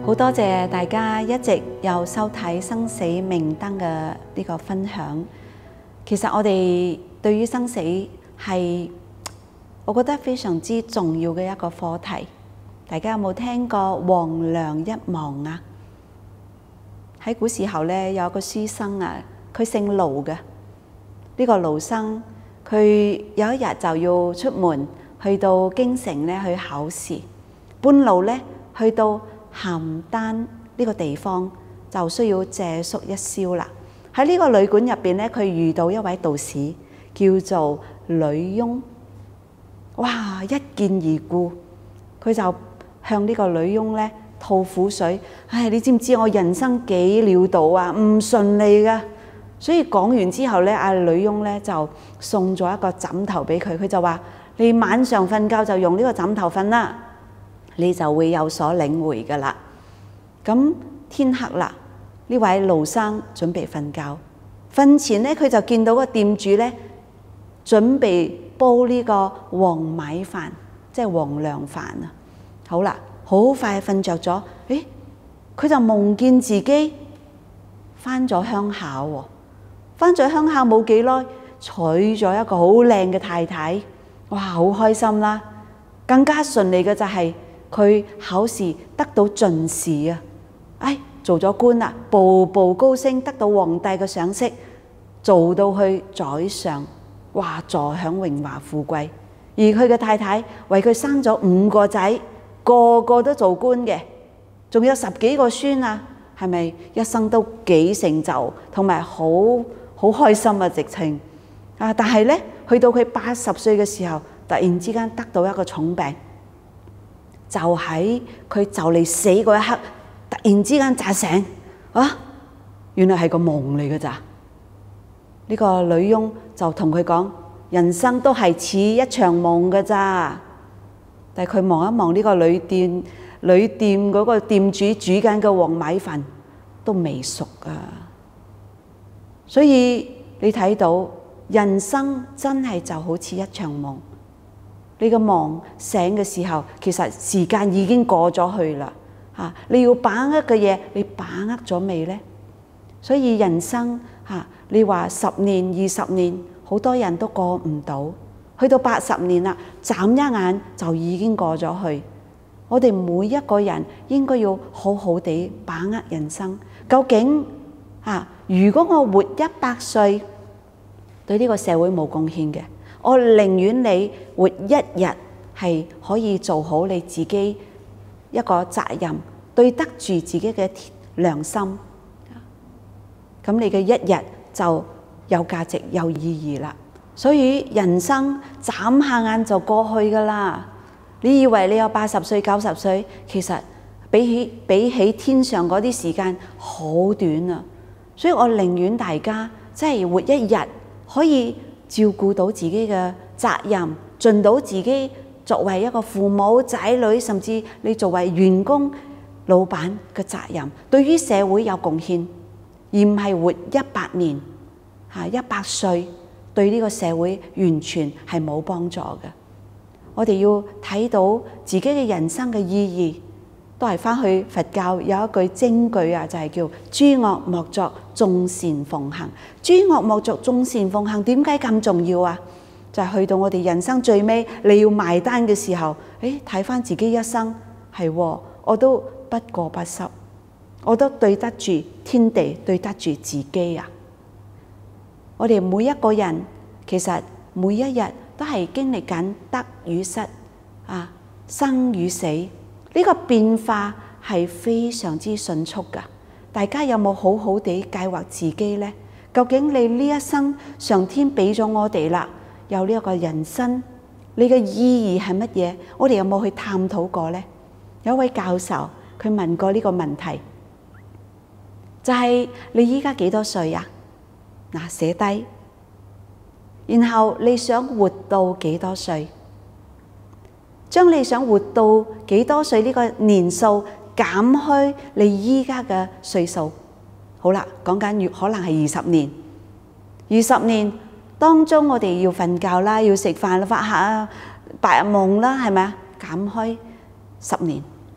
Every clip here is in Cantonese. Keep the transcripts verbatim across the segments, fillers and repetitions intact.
好多謝大家一直有收睇生死明燈嘅呢個分享。其實我哋對於生死係，我覺得非常之重要嘅一個課題。大家有冇聽過黃粱一夢啊？喺古時候咧，有一個書生啊，佢姓盧嘅。呢個盧生，佢有一日就要出門去到京城咧去考試，半路咧去到邯鄲呢個地方就需要借宿一宵啦。喺呢個旅館入邊咧，佢遇到一位道士叫做呂翁。哇！一見而故，佢就向呢個呂翁咧吐苦水。唉，你知唔知我人生幾潦倒啊？唔順利噶。所以講完之後咧，阿呂翁咧就送咗一個枕頭俾佢。佢就話：你晚上瞓覺就用呢個枕頭瞓啦，你就會有所領會噶啦。咁天黑啦，呢位盧生準備瞓覺。瞓前咧，佢就見到個店主咧準備煲呢個黃米飯，即係黃粱飯啊。好啦，好快瞓着咗。誒，佢就夢見自己翻咗鄉下喎。翻咗鄉下冇幾耐，娶咗一個好靚嘅太太。哇，好開心啦！更加順利嘅就係佢考試得到進士啊！哎，做咗官啦，步步高升，得到皇帝嘅賞識，做到去宰相。哇，坐享榮華富貴。而佢嘅太太為佢生咗五個仔，個個都做官嘅，仲有十幾個孫啊！係咪一生都幾成就，同埋好好開心啊！直情啊！但係咧，去到佢八十歲嘅時候，突然之間得到一個重病，就喺佢就嚟死嗰一刻，突然之間扎醒啊！原來係個夢嚟嘅咋？呢個呂翁就同佢講：人生都係似一場夢嘅咋。但係佢望一望呢個旅店，旅店嗰個店主煮緊嘅黃米飯都未熟啊！所以你睇到人生真係就好似一場夢。你個夢醒嘅時候，其實時間已經過咗去啦。嚇，你要把握嘅嘢，你把握咗未呢？所以人生嚇，你話十年、二十年，好多人都過唔到。去到八十年啦，眨一眼就已經過咗去。我哋每一個人應該要好好地把握人生。究竟嚇，如果我活一百歲，對呢個社會冇貢獻嘅，我寧願你活一日係可以做好你自己一個責任，對得住自己嘅良心，咁你嘅一日就有價值、有意義啦。所以人生眨下眼就過去㗎啦。你以為你有八十歲、九十歲，其實比起比起天上嗰啲時間好短啊。所以我寧願大家即係活一日，可以照顧到自己嘅責任，盡到自己作為一個父母、仔女，甚至你作為員工、老闆嘅責任，對於社會有貢獻，而唔係活一百年嚇一百歲，對呢個社會完全係冇幫助嘅。我哋要睇到自己嘅人生嘅意義，都係翻去佛教有一句精句啊，就係叫諸惡莫作，眾善奉行。諸惡莫作，眾善奉行，點解咁重要啊？就係去到我哋人生最尾，你要埋單嘅時候，誒睇翻自己一生係，我都不過不失，我都對得住天地，對得住自己啊！我哋每一個人其實每一日都係經歷緊得與失啊，生與死，呢個變化係非常之迅速㗎。大家有冇好好地計劃自己呢？究竟你呢一生上天俾咗我哋啦，有呢一個人生，你嘅意義係乜嘢？我哋有冇去探討過呢？有一位教授佢問過呢個問題，就係你依家幾多歲啊？嗱，寫低。然後你想活到幾多歲？將你想活到幾多歲呢個年數減開你依家嘅歲數。好啦，講緊越可能係二十年。二十年當中，我哋要瞓覺啦，要食飯啦，發下白日夢啦，係咪啊？減開十年，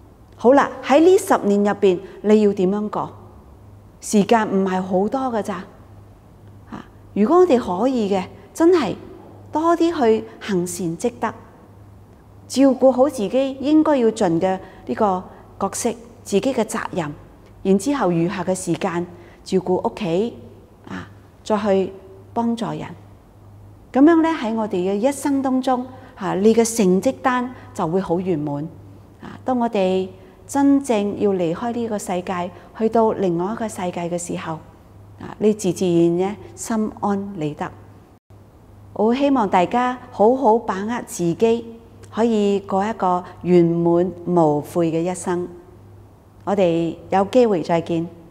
好啦，喺呢十年入邊，你要點樣過？時間唔係好多㗎咋。啊，如果我哋可以嘅，真係多啲去行善積德，照顧好自己應該要盡嘅呢個角色，自己嘅責任，然之後餘下嘅時間照顧屋企啊，再去幫助人。咁樣咧喺我哋嘅一生當中，嚇你嘅成績單就會好圓滿。啊，當我哋真正要離開呢個世界，去到另外一個世界嘅時候，啊，你自自然咧心安理得。我希望大家好好把握自己，可以過一個圓滿無悔嘅一生。我哋有機會再見。